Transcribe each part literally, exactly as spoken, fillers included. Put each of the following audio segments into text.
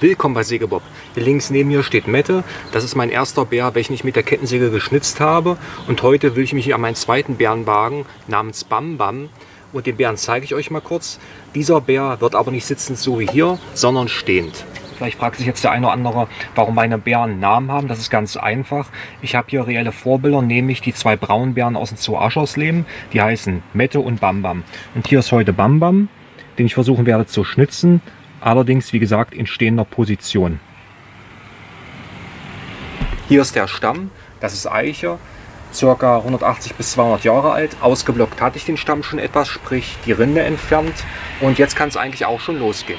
Willkommen bei Sägebob. Hier links neben mir steht Mette. Das ist mein erster Bär, welchen ich mit der Kettensäge geschnitzt habe. Und heute will ich mich an meinen zweiten Bären wagen, namens Bam Bam. Und den Bären zeige ich euch mal kurz. Dieser Bär wird aber nicht sitzend so wie hier, sondern stehend. Vielleicht fragt sich jetzt der eine oder andere, warum meine Bären einen Namen haben. Das ist ganz einfach. Ich habe hier reelle Vorbilder, nämlich die zwei Braunbären aus dem Zoo Aschersleben. Die heißen Mette und Bam Bam. Und hier ist heute Bam Bam, den ich versuchen werde zu schnitzen. Allerdings, wie gesagt, in stehender Position. Hier ist der Stamm, das ist Eiche, ca. hundertachtzig bis zweihundert Jahre alt. Ausgeblockt hatte ich den Stamm schon etwas, sprich die Rinde entfernt. Und jetzt kann es eigentlich auch schon losgehen.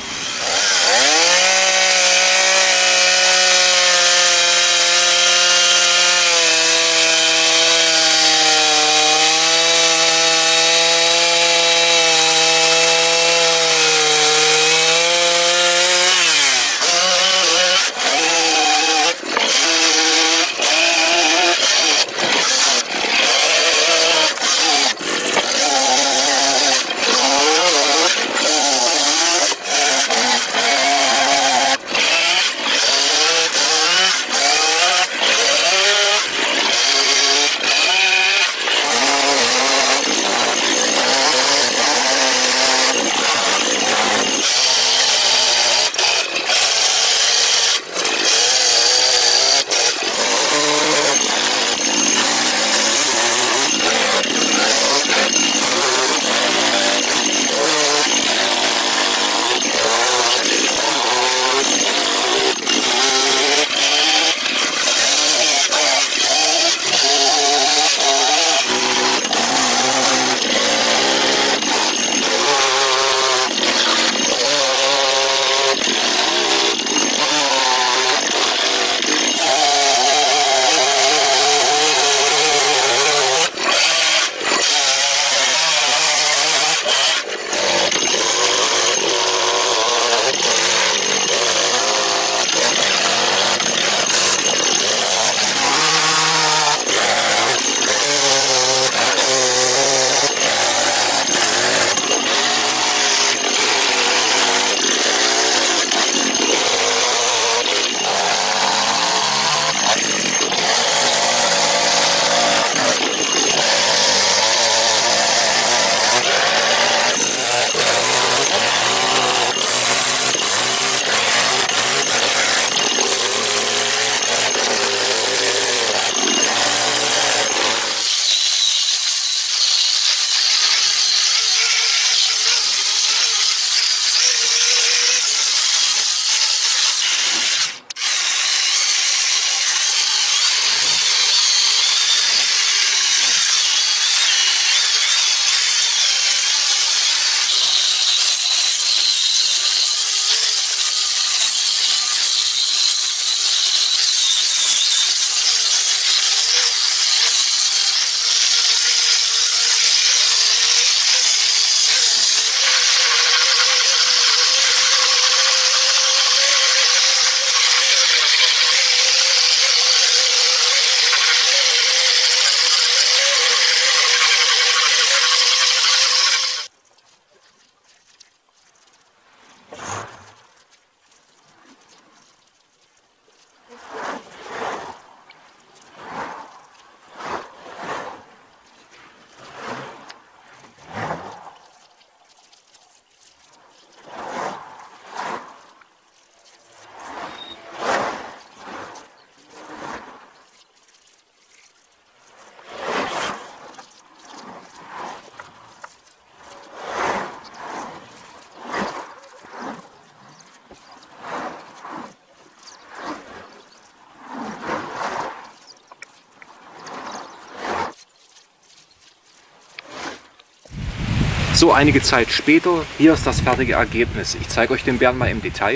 So, einige Zeit später, hier ist das fertige Ergebnis. Ich zeige euch den Bären mal im Detail.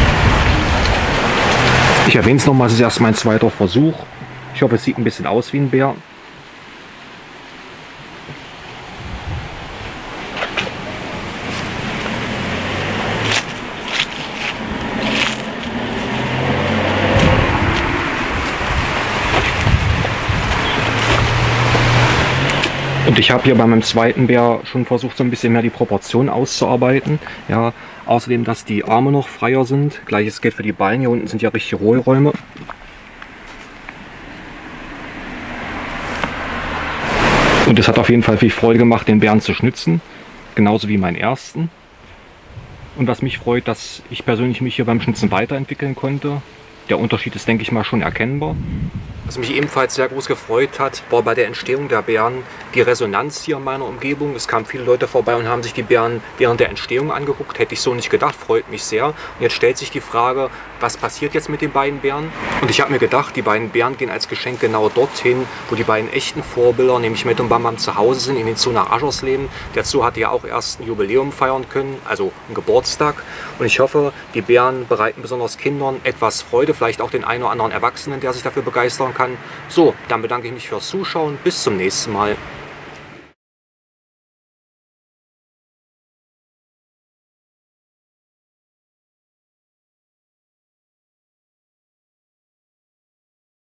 Ich erwähne es nochmal, es ist erst mein zweiter Versuch. Ich hoffe, es sieht ein bisschen aus wie ein Bär. Und ich habe hier bei meinem zweiten Bär schon versucht, so ein bisschen mehr die Proportionen auszuarbeiten. Ja, außerdem, dass die Arme noch freier sind. Gleiches gilt für die Beine. Hier unten sind ja richtige Hohlräume. Und es hat auf jeden Fall viel Freude gemacht, den Bären zu schnitzen. Genauso wie meinen ersten. Und was mich freut, dass ich persönlich mich hier beim Schnitzen weiterentwickeln konnte. Der Unterschied ist, denke ich mal, schon erkennbar. Was mich ebenfalls sehr groß gefreut hat, war bei der Entstehung der Bären die Resonanz hier in meiner Umgebung. Es kamen viele Leute vorbei und haben sich die Bären während der Entstehung angeguckt. Hätte ich so nicht gedacht, freut mich sehr. Und jetzt stellt sich die Frage, was passiert jetzt mit den beiden Bären? Und ich habe mir gedacht, die beiden Bären gehen als Geschenk genau dorthin, wo die beiden echten Vorbilder, nämlich Mette und Bam Bam, zu Hause sind, in den Zoo nach Aschersleben. Der Zoo hatte ja auch erst ein Jubiläum feiern können, also einen Geburtstag. Und ich hoffe, die Bären bereiten besonders Kindern etwas Freude, vielleicht auch den einen oder anderen Erwachsenen, der sich dafür begeistern kann. So, dann bedanke ich mich fürs Zuschauen. Bis zum nächsten Mal.